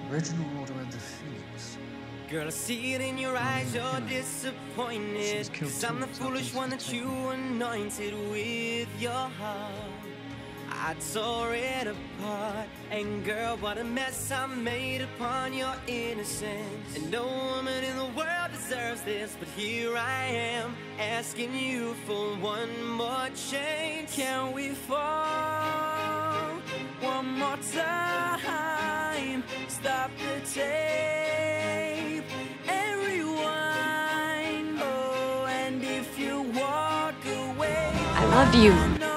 Original Order and the Phoenix. Girl, I see it in your eyes, you're disappointed. Cause I'm the foolish one that you anointed with your heart. I tore it apart, and girl, what a mess I made upon your innocence. And no woman in the world deserves this, but here I am, asking you for one more chance. Can we fall one more time? Stop the tape and rewind. Oh, and if you walk away, I love you.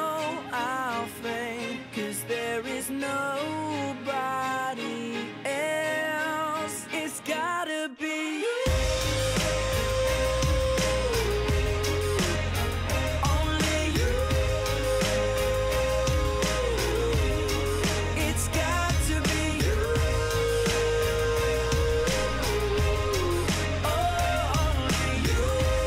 Nobody else, it's gotta be you. Only you. It's got to be you. Oh, only you.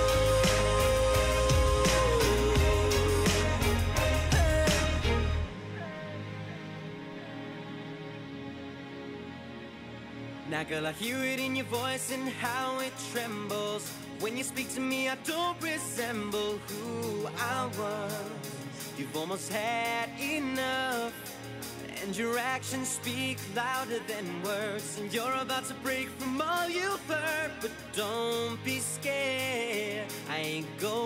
Now girl, I hear it in your voice and how it trembles. When you speak to me, I don't resemble who I was. You've almost had enough, and your actions speak louder than words. And you're about to break from all you've heard, but don't be scared, I ain't going